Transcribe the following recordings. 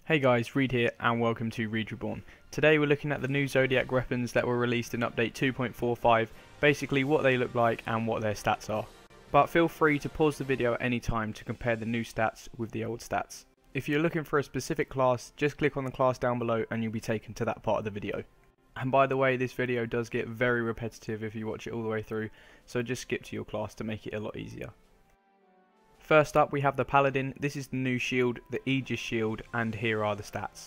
Hey guys, Reed here and welcome to Reed Reborn. Today we're looking at the new Zodiac weapons that were released in update 2.45, basically what they look like and what their stats are. But feel free to pause the video at any time to compare the new stats with the old stats. If you're looking for a specific class, just click on the class down below and you'll be taken to that part of the video. And by the way, this video does get very repetitive if you watch it all the way through, so just skip to your class to make it a lot easier. First up we have the Paladin. This is the new shield, the Aegis shield, and here are the stats.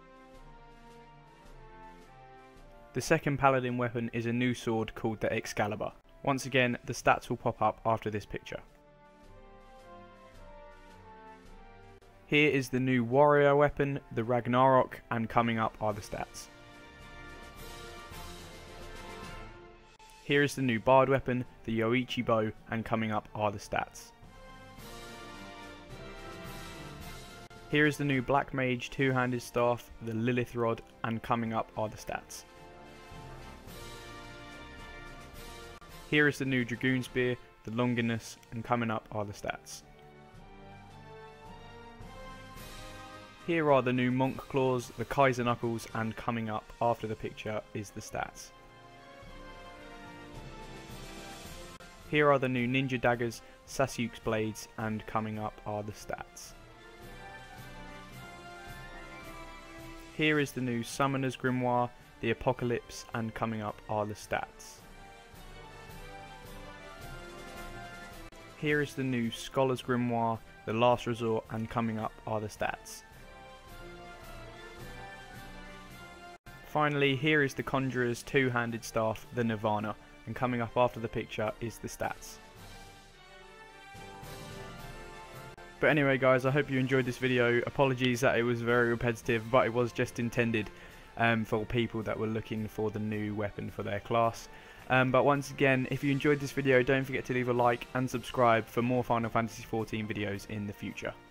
The second Paladin weapon is a new sword called the Excalibur. Once again, the stats will pop up after this picture. Here is the new warrior weapon, the Ragnarok, and coming up are the stats. Here is the new bard weapon, the Yoichi bow, and coming up are the stats. Here is the new Black Mage two-handed staff, the Lilith rod, and coming up are the stats. Here is the new Dragoon spear, the Longinus, and coming up are the stats. Here are the new Monk claws, the Kaiser knuckles, and coming up after the picture is the stats. Here are the new ninja daggers, Sasuke's blades, and coming up are the stats. Here is the new Summoner's Grimoire, the Apocalypse, and coming up are the stats. Here is the new Scholar's Grimoire, the Last Resort, and coming up are the stats. Finally, here is the Conjurer's two-handed staff, the Nirvana, and coming up after the picture is the stats. But anyway guys, I hope you enjoyed this video. Apologies that it was very repetitive, but it was just intended for people that were looking for the new weapon for their class. But once again, if you enjoyed this video, don't forget to leave a like and subscribe for more Final Fantasy XIV videos in the future.